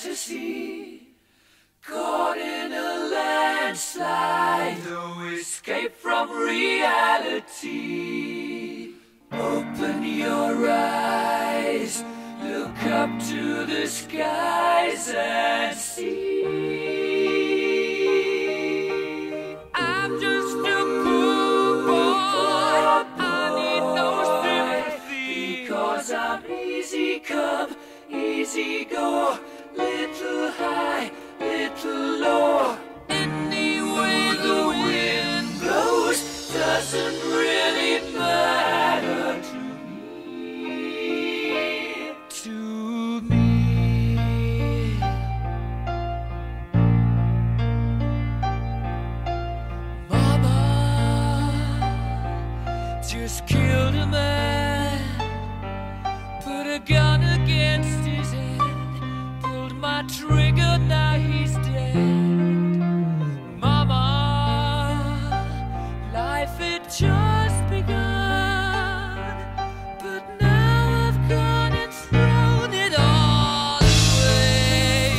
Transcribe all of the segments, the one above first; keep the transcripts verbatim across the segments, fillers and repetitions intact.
fantasy, caught in a landslide, no escape from reality. Open your eyes, look up to the skies and see. I'm just a poor boy, I need no sympathy, because I'm easy come, easy go, little high, little low. Any way the wind blows doesn't really matter to me, to me. Mama just killed a man, put a gun against his head, pulled my trigger, now he's dead. Mama, life had just begun, but now I've gone and thrown it all away.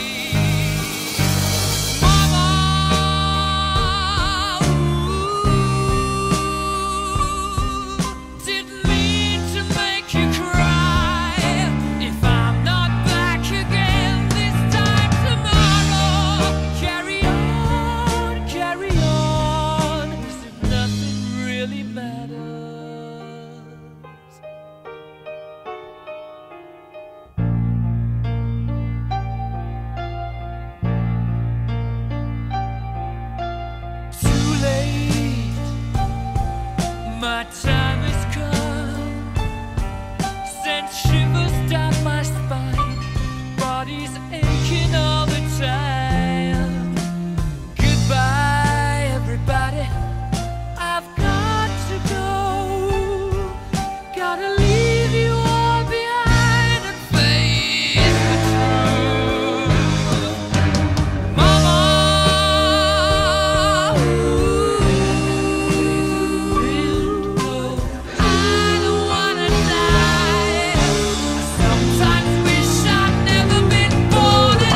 Mama, ooh, didn't mean to make you cry. If I'm not back again this time tomorrow, carry on, carry on, as if nothing really matters. Too late, my time has come, sent shivers down my spine, body's aching all the time. Goodbye, everybody, I've got to go, gotta leave you all behind and face the truth. Mama, ooh, I don't wanna die. I sometimes wish I'd never been born at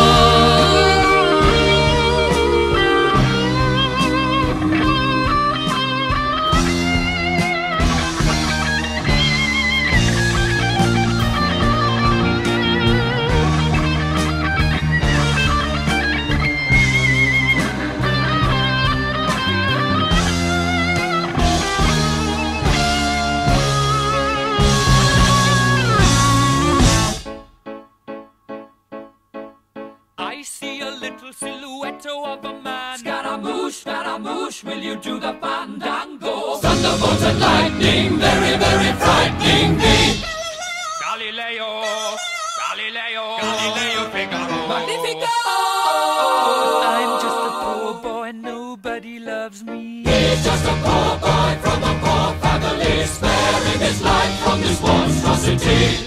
I see a little silhouette of a man. Scaramouche, Scaramouche, will you do the fandango? Thunderbolts and lightning, very, very frightening me. Galileo, Galileo, Galileo Figaro. Magnifico! I'm just a poor boy, nobody loves me. He's just a poor boy from a poor family, sparing his life from this monstrosity.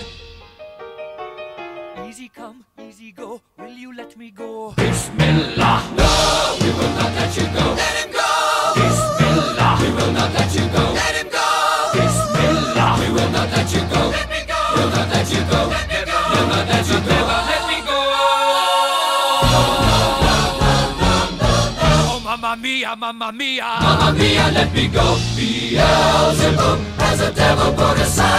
Easy come, easy go, will you let me go? Bismillah, no, we will not let you go. Let him go! Bismillah, we will not let you go. Let him go! Bismillah, we will not let you go. Let me go! We'll not let you go. Let me go! We'll not let you go. Never let me go! Oh, mamma mia, mamma mia! Mamma mia, let me go! Beelzebub has a devil put aside.